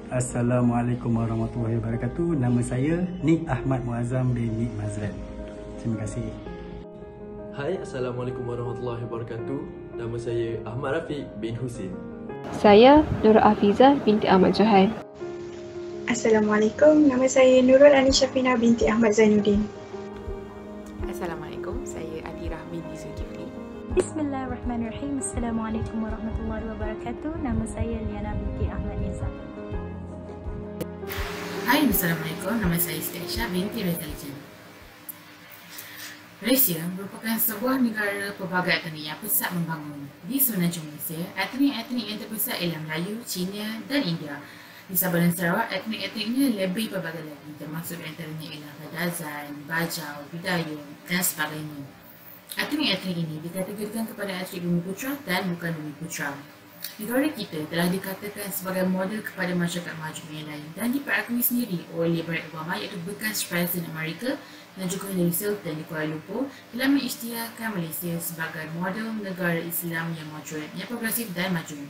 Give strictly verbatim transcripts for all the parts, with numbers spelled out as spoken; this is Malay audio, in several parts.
Assalamualaikum warahmatullahi wabarakatuh. Nama saya Nik Ahmad Muazzam bin Nik Mazlan. Terima kasih. Hai, Assalamualaikum warahmatullahi wabarakatuh. Nama saya Ahmad Rafiq bin Husin. Saya Nurul Afizah binti Ahmad Johan. Assalamualaikum, nama saya Nurul Anisha Fina binti Ahmad Zainuddin. Assalamualaikum, saya Adirah binti Zulkifli. Bismillahirrahmanirrahim. Assalamualaikum warahmatullahi wabarakatuh. Nama saya Liana binti Ahmad Nizam. Hai, Assalamualaikum. Nama saya Siti Aisyah binti Rezal Jan. Malaysia merupakan sebuah negara pelbagai etnik yang pesat membangun. Di semenanjung Malaysia, etnik-etnik yang terbesar ialah Melayu, Cina dan India. Di Sabah dan Sarawak, etnik-etniknya lebih pelbagai lagi, termasuk antaranya ialah Kadazan, Bajau, Bidayuh dan sebagainya. Etnik-etnik ini dikategorikan kepada etnik Bumi Putra dan bukan Bumi Putra. Negara kita telah dikatakan sebagai model kepada masyarakat maju yang lain dan diperakui sendiri oleh Barack Obama iaitu bekas Presiden Amerika dan juga Hillary Clinton di Kuala Lumpur telah mengisytiharkan Malaysia sebagai model negara Islam yang moden, yang progresif dan maju.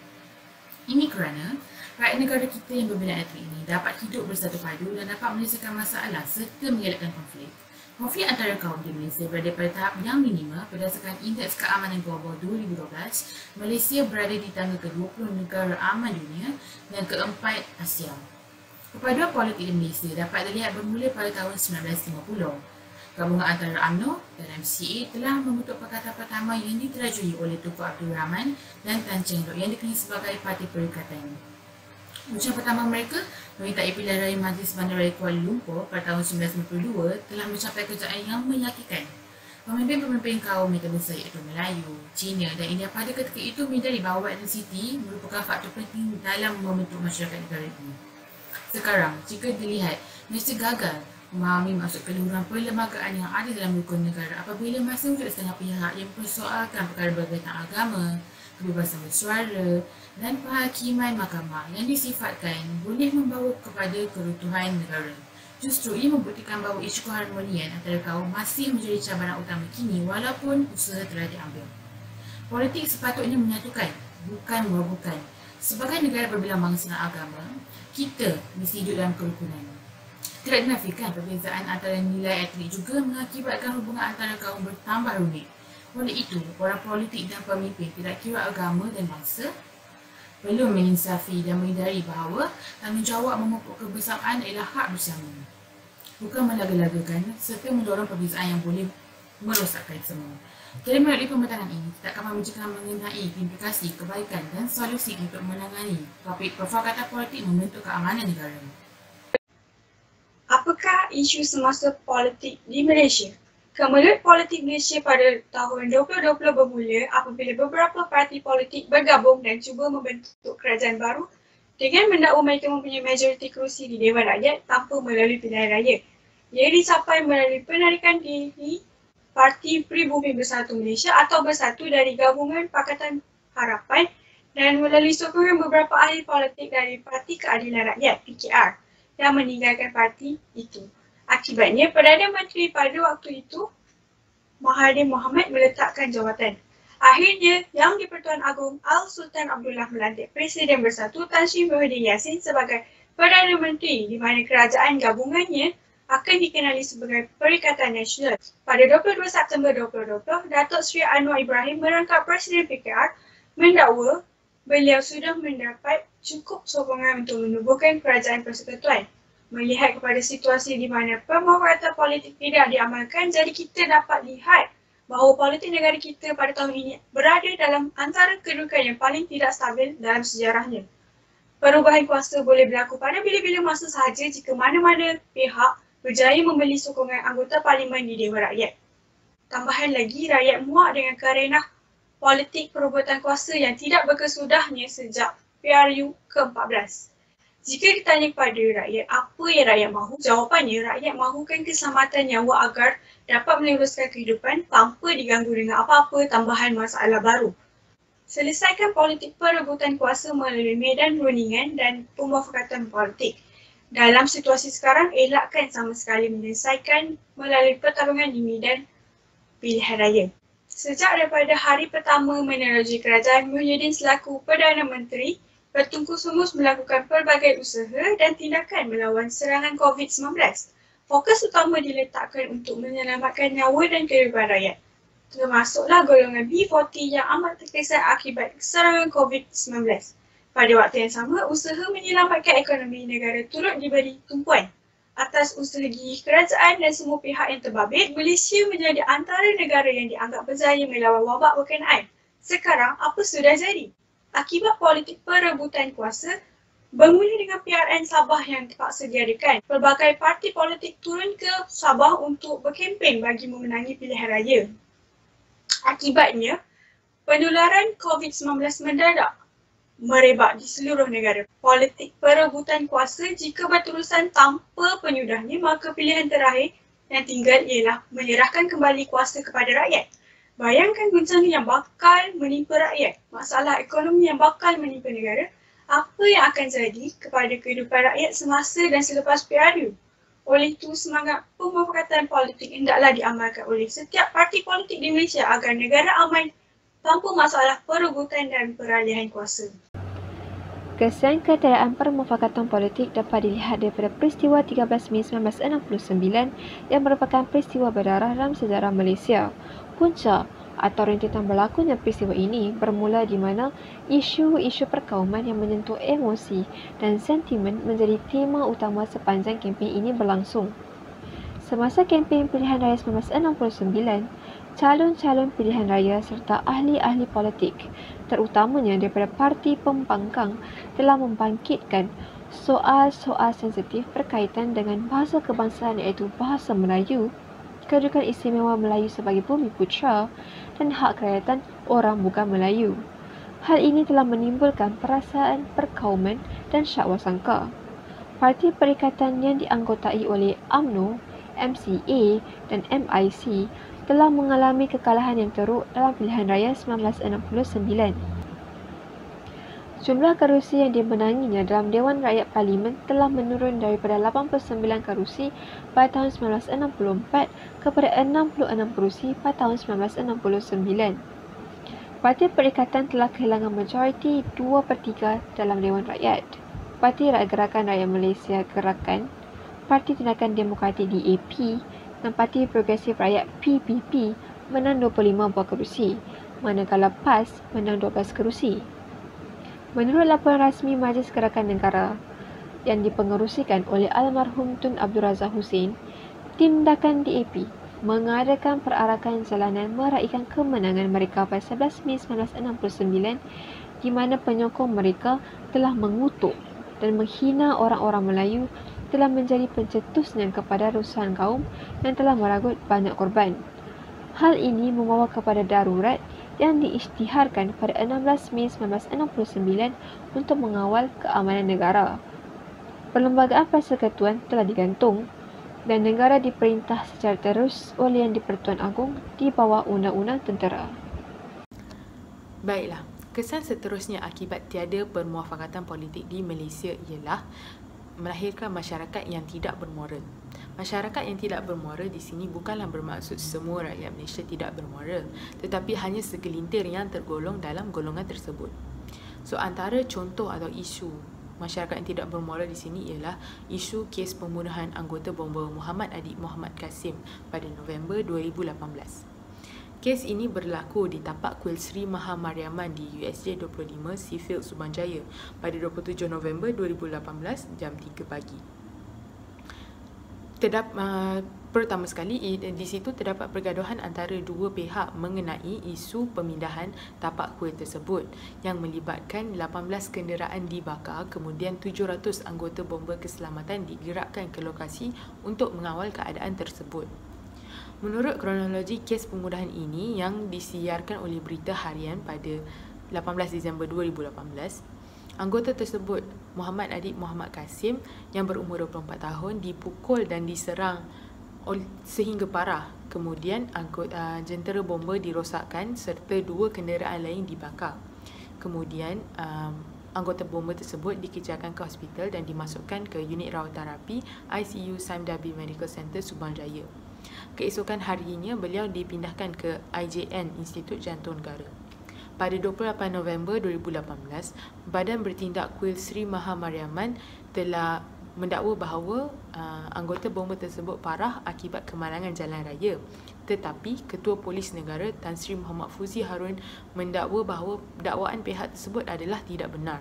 Ini kerana rakyat negara kita yang berbeza etnik ini dapat hidup bersatu padu dan dapat menyelesaikan masalah serta mengelakkan konflik. Konflik antara kaum di Malaysia berada pada tahap yang minima berdasarkan Indeks Keamanan Global dua ribu dua belas. Malaysia berada di tangga ke dua puluh negara aman dunia dan keempat Asia. Perpaduan politik di Malaysia dapat dilihat bermula pada tahun sembilan belas lima puluh. Gabungan antara U M N O dan M C A telah membentuk Pakatan Pertama yang diterajui oleh Tunku Abdul Rahman dan Tan Cheng Lock yang dikenali sebagai Parti Perikatan. Ujian pertama mereka memintai pilihan raya Majlis Bandaraya Kuala Lumpur pada tahun sembilan belas sembilan puluh dua telah mencapai kejayaan yang meyakinkan. Pemimpin-pemimpin kaum yang terbesar iaitu Melayu, Cina dan India pada ketika itu menyadari bahawa etnisiti merupakan faktor penting dalam membentuk masyarakat negara ini. Sekarang, jika dilihat, Malaysia gagal memahami maksud keluhuran perlembagaan yang ada dalam rukun negara apabila masa wujud setengah pihak yang mempersoalkan perkara berkaitan agama, kebebasan bersuara dan penghakiman mahkamah yang disifatkan boleh membawa kepada keruntuhan negara. Justru ia membuktikan bahawa isu keharmonian antara kaum masih menjadi cabaran utama kini walaupun usaha telah diambil. Politik sepatutnya menyatukan, bukan merobohkan. Sebagai negara berbilang bangsa dan agama, kita mesti hidup dalam kerukunan. Tidak dinafikan perbezaan antara nilai etnik juga mengakibatkan hubungan antara kaum bertambah rumit. Oleh itu, orang politik dan pemimpin tidak kira agama dan bangsa perlu menginsafi dan menghindari bahawa tanggungjawab memupuk kebersamaan adalah hak bersama. Bukan melaga-lagakan serta mendorong perbezaan yang boleh merosakkan semua. Kira melalui pembentangan ini, kita akan membicarakan mengenai implikasi, kebaikan dan solusi untuk menangani topik perfakatan politik membentuk keamanan negara. Apakah isu semasa politik di Malaysia? Kemelut politik Malaysia pada tahun dua ribu dua puluh bermula apabila beberapa parti politik bergabung dan cuba membentuk kerajaan baru dengan mendakwa mereka mempunyai majoriti kerusi di Dewan Rakyat tanpa melalui pilihan raya. Ia dicapai melalui penarikan diri Parti Pribumi Bersatu Malaysia atau Bersatu dari Gabungan Pakatan Harapan dan melalui sokongan beberapa ahli politik dari Parti Keadilan Rakyat P K R yang meninggalkan parti itu. Akibatnya, Perdana Menteri pada waktu itu, Mahathir Mohamad meletakkan jawatan. Akhirnya, Yang di-Pertuan Agong Al-Sultan Abdullah melantik Presiden Bersatu Tan Sri Muhyiddin Yassin sebagai Perdana Menteri di mana kerajaan gabungannya akan dikenali sebagai Perikatan Nasional. Pada dua puluh dua September dua ribu dua puluh, Datuk Seri Anwar Ibrahim merangkap Presiden P K R mendakwa beliau sudah mendapat cukup sokongan untuk menubuhkan kerajaan persekutuan. Melihat kepada situasi di mana pemufakatan politik tidak diamalkan, jadi kita dapat lihat bahawa politik negara kita pada tahun ini berada dalam antara kedudukan yang paling tidak stabil dalam sejarahnya. Perubahan kuasa boleh berlaku pada bila-bila masa sahaja jika mana-mana pihak berjaya membeli sokongan anggota parlimen di Dewan Rakyat. Tambahan lagi, rakyat muak dengan karenah politik perebutan kuasa yang tidak berkesudahnya sejak P R U ke empat belas. Jika ditanya kepada rakyat, apa yang rakyat mahu? Jawapannya, rakyat mahukan keselamatan nyawa agar dapat meneruskan kehidupan tanpa diganggu dengan apa-apa tambahan masalah baru. Selesaikan politik perebutan kuasa melalui medan perundingan dan pemufakatan politik. Dalam situasi sekarang, elakkan sama sekali menyelesaikan melalui pertarungan di medan pilihan raya. Sejak daripada hari pertama menerogi kerajaan, Muhyiddin selaku Perdana Menteri, bertungkus lumus melakukan pelbagai usaha dan tindakan melawan serangan covid sembilan belas. Fokus utama diletakkan untuk menyelamatkan nyawa dan kehidupan rakyat. Termasuklah golongan B empat puluh yang amat terkesan akibat serangan covid sembilan belas. Pada waktu yang sama, usaha menyelamatkan ekonomi negara turut diberi tumpuan. Atas usaha gigih kerajaan dan semua pihak yang terbabit, Malaysia menjadi antara negara yang dianggap berjaya melawan wabak berkenaan. Sekarang, apa sudah jadi? Akibat politik perebutan kuasa, bermula dengan P R N Sabah yang terpaksa diadakan. Pelbagai parti politik turun ke Sabah untuk berkempen bagi memenangi pilihan raya. Akibatnya, penularan covid sembilan belas mendadak merebak di seluruh negara. Politik perebutan kuasa jika berterusan tanpa penyudahnya, maka pilihan terakhir yang tinggal ialah menyerahkan kembali kuasa kepada rakyat. Bayangkan guncangan yang bakal menimpa rakyat, masalah ekonomi yang bakal menimpa negara, apa yang akan jadi kepada kehidupan rakyat semasa dan selepas P R U. Oleh itu, semangat pemufakatan politik hendaklah diamalkan oleh setiap parti politik di Malaysia agar negara aman tanpa masalah perebutan dan peralihan kuasa. Kesan ketiadaan permufakatan politik dapat dilihat daripada peristiwa tiga belas Mei seribu sembilan ratus enam puluh sembilan yang merupakan peristiwa berdarah dalam sejarah Malaysia. Punca atau rentetan berlakunya peristiwa ini bermula di mana isu-isu perkauman yang menyentuh emosi dan sentimen menjadi tema utama sepanjang kempen ini berlangsung. Semasa kempen pilihan raya seribu sembilan ratus enam puluh sembilan, calon-calon pilihan raya serta ahli-ahli politik, terutamanya daripada parti pembangkang, telah membangkitkan soal-soal sensitif berkaitan dengan bahasa kebangsaan iaitu bahasa Melayu, kedudukan istimewa Melayu sebagai bumi putera dan hak kerajaan orang bukan Melayu. Hal ini telah menimbulkan perasaan perkauman dan syakwa sangka. Parti perikatan yang dianggotai oleh U M N O, M C A dan M I C telah mengalami kekalahan yang teruk dalam pilihan raya seribu sembilan ratus enam puluh sembilan. Jumlah kerusi yang dimenanginya dalam Dewan Rakyat Parlimen telah menurun daripada lapan puluh sembilan kerusi pada tahun seribu sembilan ratus enam puluh empat kepada enam puluh enam kerusi pada tahun seribu sembilan ratus enam puluh sembilan. Parti Perikatan telah kehilangan majoriti dua per tiga dalam Dewan Rakyat. Parti Gerakan Rakyat Malaysia Gerakan, Parti Tindakan Demokratik D A P dan Parti Progresif Rakyat P P P menang dua puluh lima buah kerusi, manakala P A S menang dua belas kerusi. Menurut laporan rasmi Majlis Gerakan Negara yang dipengerusikan oleh almarhum Tun Abdul Razak Hussein, tindakan D A P mengadakan perarakan jalanan meraihkan kemenangan mereka pada sebelas Mei seribu sembilan ratus enam puluh sembilan di mana penyokong mereka telah mengutuk dan menghina orang-orang Melayu, telah menjadi pencetusnya kepada ratusan kaum dan telah meragut banyak korban. Hal ini membawa kepada darurat yang diisytiharkan pada enam belas Mei seribu sembilan ratus enam puluh sembilan untuk mengawal keamanan negara. Perlembagaan Persekutuan telah digantung dan negara diperintah secara terus oleh Yang di-Pertuan Agong di bawah Undang-Undang Tentera. Baiklah, kesan seterusnya akibat tiada permuafakatan politik di Malaysia ialah melahirkan masyarakat yang tidak bermoral. Masyarakat yang tidak bermoral di sini bukanlah bermaksud semua rakyat Malaysia tidak bermoral, tetapi hanya segelintir yang tergolong dalam golongan tersebut. So, antara contoh atau isu masyarakat yang tidak bermoral di sini ialah isu kes pembunuhan anggota bomba Muhammad Adik Muhammad Kasim pada November dua ribu lapan belas. Kes ini berlaku di tapak Kuil Sri Maha Mariamman di U S J dua puluh lima Seafield Subanjaya pada dua puluh tujuh November dua ribu lapan belas jam tiga pagi. Terdap, uh, pertama sekali di situ terdapat pergaduhan antara dua pihak mengenai isu pemindahan tapak kuil tersebut yang melibatkan lapan belas kenderaan dibakar, kemudian tujuh ratus anggota bomba keselamatan digerakkan ke lokasi untuk mengawal keadaan tersebut. Menurut kronologi kes pembunuhan ini yang disiarkan oleh Berita Harian pada lapan belas Disember dua ribu lapan belas, anggota tersebut Muhammad Adik Muhammad Kasim yang berumur dua puluh empat tahun dipukul dan diserang sehingga parah. Kemudian anggota uh, jentera bomba dirosakkan serta dua kenderaan lain dibakar. Kemudian um, anggota bomba tersebut dikejarkan ke hospital dan dimasukkan ke unit rawat terapi I C U Sime Darby Medical Center Subanjaya. Keesokan harinya beliau dipindahkan ke I J N Institut Jantung Negara. pada dua puluh lapan November dua ribu lapan belas, Badan Bertindak Kuil Sri Maha Mariamman telah mendakwa bahawa uh, anggota bomba tersebut parah akibat kemalangan jalan raya. Tetapi Ketua Polis Negara Tan Sri Muhammad Fuzi Harun mendakwa bahawa dakwaan pihak tersebut adalah tidak benar.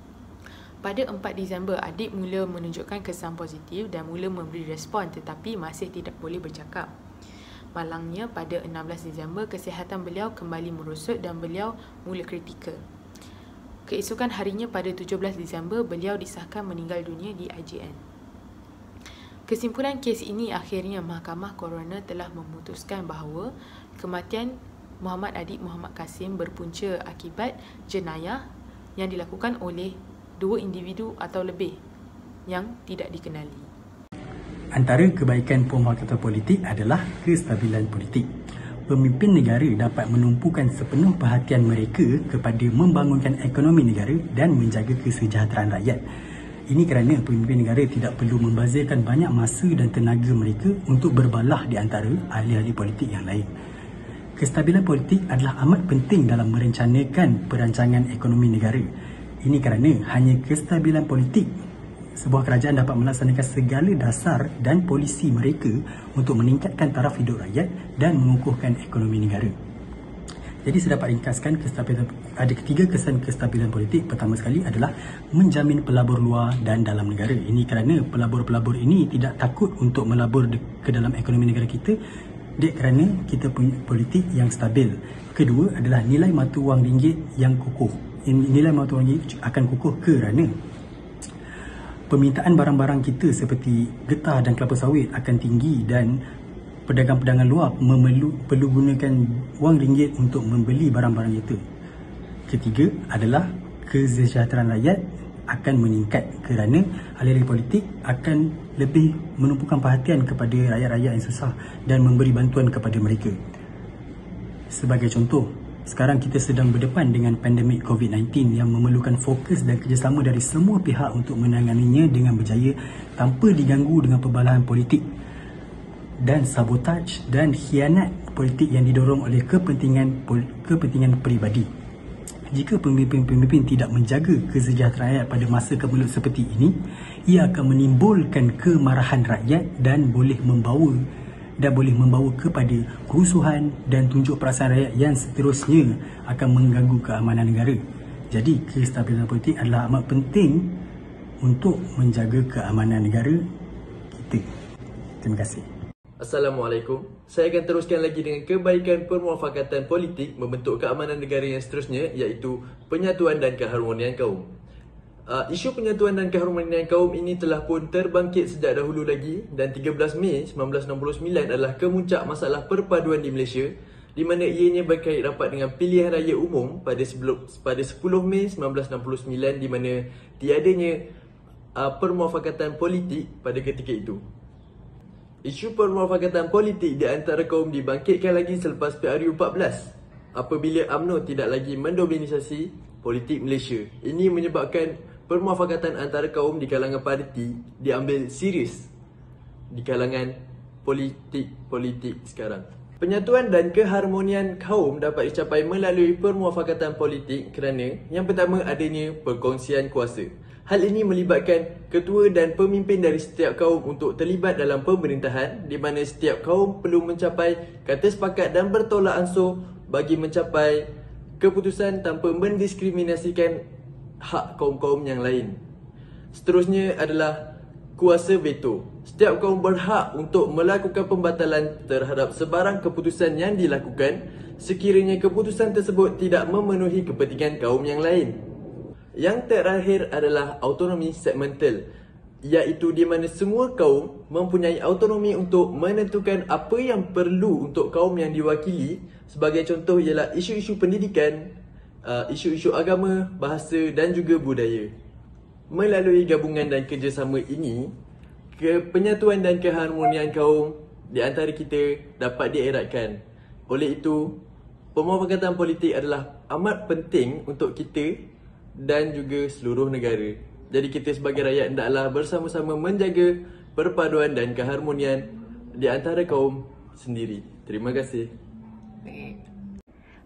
Pada empat Disember, adik mula menunjukkan kesan positif dan mula memberi respon tetapi masih tidak boleh bercakap. Malangnya, pada enam belas Disember, kesihatan beliau kembali merosot dan beliau mula kritikal. Keesokan harinya pada tujuh belas Disember, beliau disahkan meninggal dunia di I J N. Kesimpulan kes ini akhirnya Mahkamah Coroner telah memutuskan bahawa kematian Muhammad Adik Muhammad Kasim berpunca akibat jenayah yang dilakukan oleh dua individu atau lebih yang tidak dikenali. Antara kebaikan pemufakatan politik adalah kestabilan politik. Pemimpin negara dapat menumpukan sepenuh perhatian mereka kepada membangunkan ekonomi negara dan menjaga kesejahteraan rakyat. Ini kerana pemimpin negara tidak perlu membazirkan banyak masa dan tenaga mereka untuk berbalah di antara ahli-ahli politik yang lain. Kestabilan politik adalah amat penting dalam merencanakan perancangan ekonomi negara. Ini kerana hanya kestabilan politik sebuah kerajaan dapat melaksanakan segala dasar dan polisi mereka untuk meningkatkan taraf hidup rakyat dan mengukuhkan ekonomi negara. Jadi saya dapat ringkaskan kestabilan, ada ketiga kesan kestabilan politik. Pertama sekali adalah menjamin pelabur luar dan dalam negara. Ini kerana pelabur-pelabur ini tidak takut untuk melabur ke dalam ekonomi negara kita, dek kerana kita punya politik yang stabil. Kedua adalah nilai mata wang ringgit yang kukuh. Nilai mata wang ringgit akan kukuh kerana permintaan barang-barang kita seperti getah dan kelapa sawit akan tinggi dan pedagang-pedagang luar memerlu, perlu gunakan wang ringgit untuk membeli barang-barang itu. Ketiga adalah kesejahteraan rakyat akan meningkat kerana ahli-ahli politik akan lebih menumpukan perhatian kepada rakyat-rakyat yang susah dan memberi bantuan kepada mereka. Sebagai contoh, sekarang kita sedang berdepan dengan pandemik COVID sembilan belas yang memerlukan fokus dan kerjasama dari semua pihak untuk menanganinya dengan berjaya tanpa diganggu dengan perbalahan politik dan sabotaj dan khianat politik yang didorong oleh kepentingan kepentingan peribadi. Jika pemimpin-pemimpin tidak menjaga kesejahteraan rakyat pada masa kemelut seperti ini, ia akan menimbulkan kemarahan rakyat dan boleh membawa dan boleh membawa kepada kerusuhan dan tunjuk perasaan rakyat yang seterusnya akan mengganggu keamanan negara. Jadi, kestabilan politik adalah amat penting untuk menjaga keamanan negara kita. Terima kasih. Assalamualaikum. Saya akan teruskan lagi dengan kebaikan permufakatan politik membentuk keamanan negara yang seterusnya, iaitu penyatuan dan keharmonian kaum. Uh, isu penyatuan dan keharmonian kaum ini telah pun terbangkit sejak dahulu lagi dan tiga belas Mei seribu sembilan ratus enam puluh sembilan adalah kemuncak masalah perpaduan di Malaysia, di mana ianya berkait rapat dengan pilihan raya umum pada pada sepuluh Mei seribu sembilan ratus enam puluh sembilan, di mana tiadanya uh, permufakatan politik pada ketika itu. Isu permufakatan politik di antara kaum dibangkitkan lagi selepas P R U empat belas apabila U M N O tidak lagi mendominisasi politik Malaysia. Ini menyebabkan permufakatan antara kaum di kalangan parti diambil serius di kalangan politik-politik sekarang. Penyatuan dan keharmonian kaum dapat dicapai melalui permufakatan politik kerana yang pertama adanya perkongsian kuasa. Hal ini melibatkan ketua dan pemimpin dari setiap kaum untuk terlibat dalam pemerintahan, di mana setiap kaum perlu mencapai kata sepakat dan bertolak ansur bagi mencapai keputusan tanpa mendiskriminasikan hak kaum-kaum yang lain. Seterusnya adalah kuasa veto. Setiap kaum berhak untuk melakukan pembatalan terhadap sebarang keputusan yang dilakukan sekiranya keputusan tersebut tidak memenuhi kepentingan kaum yang lain. Yang terakhir adalah autonomi segmental, iaitu di mana semua kaum mempunyai autonomi untuk menentukan apa yang perlu untuk kaum yang diwakili. Sebagai contoh ialah isu-isu pendidikan, uh, isu-isu agama, bahasa dan juga budaya. Melalui gabungan dan kerjasama ini, ke penyatuan dan keharmonian kaum di antara kita dapat dieratkan. Oleh itu, pemufakatan politik adalah amat penting untuk kita dan juga seluruh negara. Jadi kita sebagai rakyat hendaklah bersama-sama menjaga perpaduan dan keharmonian di antara kaum sendiri. Terima kasih.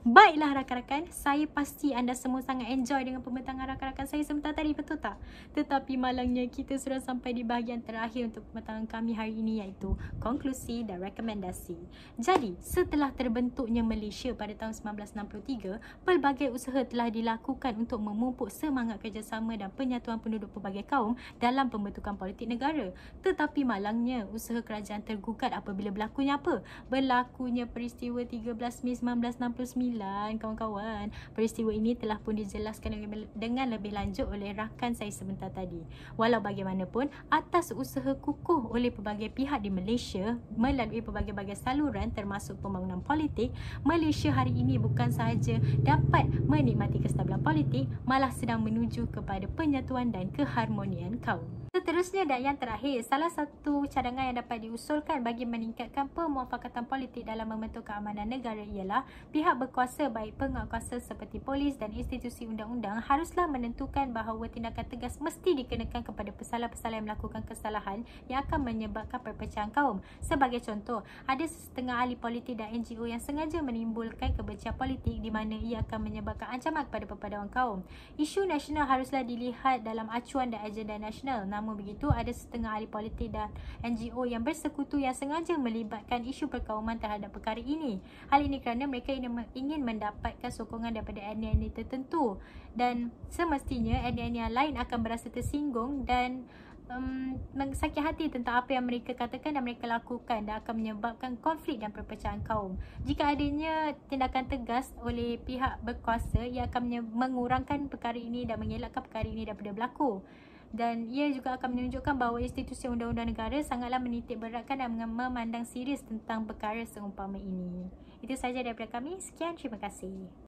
Baiklah rakan-rakan, saya pasti anda semua sangat enjoy dengan pembentangan rakan-rakan saya sebentar tadi, betul tak? Tetapi malangnya kita sudah sampai di bahagian terakhir untuk pembentangan kami hari ini, iaitu konklusi dan rekomendasi. Jadi, setelah terbentuknya Malaysia pada tahun sembilan belas enam puluh tiga, pelbagai usaha telah dilakukan untuk memupuk semangat kerjasama dan penyatuan penduduk pelbagai kaum dalam pembentukan politik negara. Tetapi malangnya, usaha kerajaan tergugat apabila berlakunya apa? Berlakunya peristiwa tiga belas Mei sembilan belas enam puluh sembilan, kawan-kawan. Peristiwa ini telah pun dijelaskan dengan lebih lanjut oleh rakan saya sebentar tadi. Walau bagaimanapun, atas usaha kukuh oleh pelbagai pihak di Malaysia melalui pelbagai-bagai saluran termasuk pembangunan politik, Malaysia hari ini bukan sahaja dapat menikmati kestabilan politik, malah sedang menuju kepada penyatuan dan keharmonian kaum. Seterusnya dan yang terakhir, salah satu cadangan yang dapat diusulkan bagi meningkatkan pemuafakatan politik dalam membentuk keamanan negara ialah pihak berkuasa baik penguat kuasa seperti polis dan institusi undang-undang haruslah menentukan bahawa tindakan tegas mesti dikenakan kepada pesalah-pesalah yang melakukan kesalahan yang akan menyebabkan perpecahan kaum. Sebagai contoh, ada setengah ahli politik dan N G O yang sengaja menimbulkan kebencian politik di mana ia akan menyebabkan ancaman kepada perpaduan kaum. Isu nasional haruslah dilihat dalam acuan dan agenda nasional. Namun begitu, ada setengah ahli politik dan N G O yang bersekutu yang sengaja melibatkan isu perkauman terhadap perkara ini. Hal ini kerana mereka ingin mendapatkan sokongan daripada etnik-etnik tertentu dan semestinya etnik-etnik yang lain akan berasa tersinggung dan um, sakit hati tentang apa yang mereka katakan dan mereka lakukan dan akan menyebabkan konflik dan perpecahan kaum. Jika adanya tindakan tegas oleh pihak berkuasa, ia akan mengurangkan perkara ini dan mengelakkan perkara ini daripada berlaku. Dan ia juga akan menunjukkan bahawa institusi undang-undang negara sangatlah menitik beratkan dan memandang serius tentang perkara seumpama ini. Itu sahaja daripada kami. Sekian, terima kasih.